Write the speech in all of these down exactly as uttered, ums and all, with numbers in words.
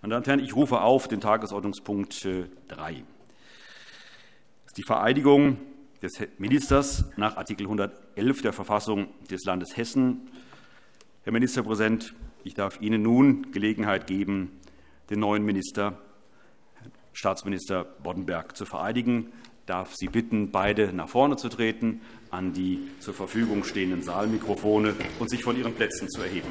Meine Damen und Herren, ich rufe auf den Tagesordnungspunkt drei. Das ist die Vereidigung des Ministers nach Artikel hundertelf der Verfassung des Landes Hessen. Herr Ministerpräsident, ich darf Ihnen nun Gelegenheit geben, den neuen Minister, Staatsminister Boddenberg, zu vereidigen. Ich darf Sie bitten, beide nach vorne zu treten, an die zur Verfügung stehenden Saalmikrofone und sich von Ihren Plätzen zu erheben.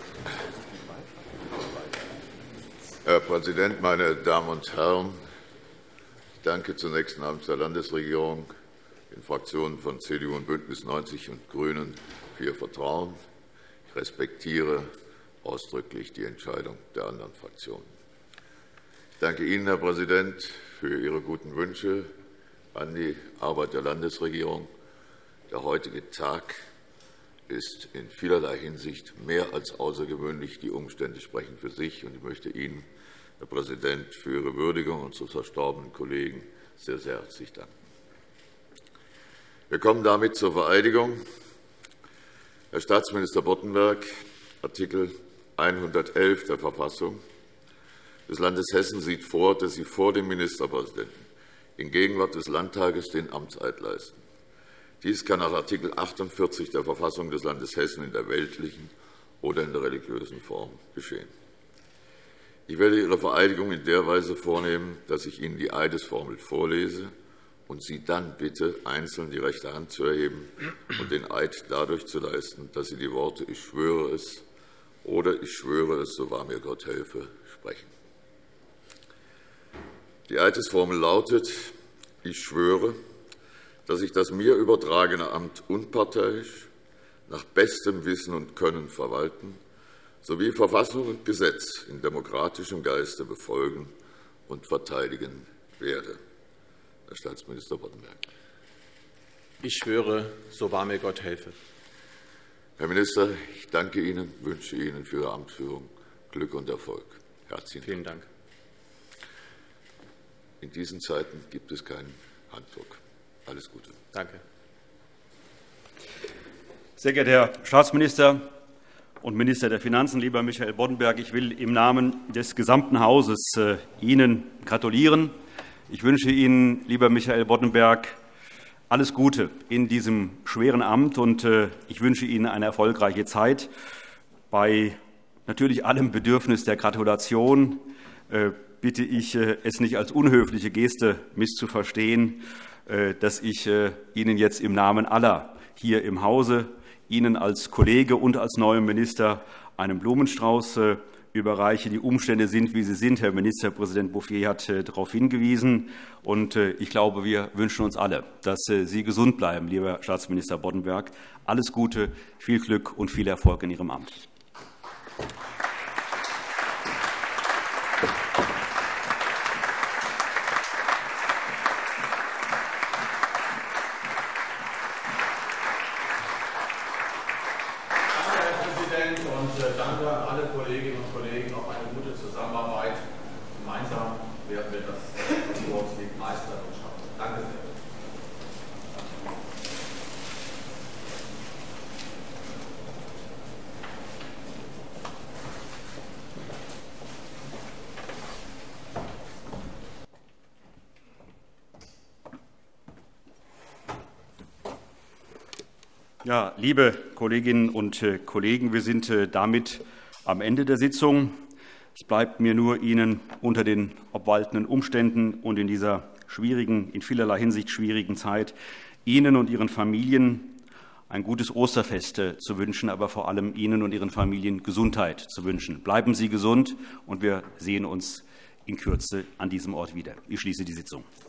Herr Präsident, meine Damen und Herren! Ich danke zunächst namens der Landesregierung den Fraktionen von C D U und BÜNDNIS neunzig und GRÜNEN für ihr Vertrauen. Ich respektiere ausdrücklich die Entscheidung der anderen Fraktionen. Ich danke Ihnen, Herr Präsident, für Ihre guten Wünsche an die Arbeit der Landesregierung. Der heutige Tag ist in vielerlei Hinsicht mehr als außergewöhnlich. Die Umstände sprechen für sich. Und ich möchte Ihnen, Herr Präsident, für Ihre Würdigung unseres verstorbenen Kollegen sehr, sehr herzlich danken. Wir kommen damit zur Vereidigung. Herr Staatsminister Boddenberg, Artikel hundertelf der Verfassung des Landes Hessen sieht vor, dass Sie vor dem Ministerpräsidenten in Gegenwart des Landtages den Amtseid leisten. Dies kann nach Artikel achtundvierzig der Verfassung des Landes Hessen in der weltlichen oder in der religiösen Form geschehen. Ich werde Ihre Vereidigung in der Weise vornehmen, dass ich Ihnen die Eidesformel vorlese und Sie dann bitte, einzeln die rechte Hand zu erheben und den Eid dadurch zu leisten, dass Sie die Worte »Ich schwöre es« oder »Ich schwöre es, so wahr mir Gott helfe« sprechen. Die Eidesformel lautet: Ich schwöre, dass ich das mir übertragene Amt unparteiisch, nach bestem Wissen und Können verwalten sowie Verfassung und Gesetz in demokratischem Geiste befolgen und verteidigen werde. Herr Staatsminister Boddenberg. Ich schwöre, so wahr mir Gott helfe. Herr Minister, ich danke Ihnen, wünsche Ihnen für Ihre Amtsführung Glück und Erfolg. Herzlichen Vielen Dank. In diesen Zeiten gibt es keinen Handdruck. Alles Gute. Danke. Sehr geehrter Herr Staatsminister und Minister der Finanzen, lieber Michael Boddenberg, ich will im Namen des gesamten Hauses Ihnen gratulieren. Ich wünsche Ihnen, lieber Michael Boddenberg, alles Gute in diesem schweren Amt, und ich wünsche Ihnen eine erfolgreiche Zeit. Bei natürlich allem Bedürfnis der Gratulation bitte ich, es nicht als unhöfliche Geste misszuverstehen, dass ich Ihnen jetzt im Namen aller hier im Hause, Ihnen als Kollege und als neuem Minister, einen Blumenstrauß überreiche. Die Umstände sind, wie sie sind. Herr Ministerpräsident Bouffier hat darauf hingewiesen. Und ich glaube, wir wünschen uns alle, dass Sie gesund bleiben, lieber Staatsminister Boddenberg. Alles Gute, viel Glück und viel Erfolg in Ihrem Amt. Danke an alle Kolleginnen und Kollegen auf eine gute Zusammenarbeit. Gemeinsam werden wir das, was vor uns liegt, meistern und schaffen. Danke sehr. Ja, liebe Kolleginnen und Kollegen, wir sind damit am Ende der Sitzung. Es bleibt mir nur, Ihnen unter den obwaltenden Umständen und in dieser schwierigen, in vielerlei Hinsicht schwierigen Zeit, Ihnen und Ihren Familien ein gutes Osterfest zu wünschen, aber vor allem Ihnen und Ihren Familien Gesundheit zu wünschen. Bleiben Sie gesund, und wir sehen uns in Kürze an diesem Ort wieder. Ich schließe die Sitzung.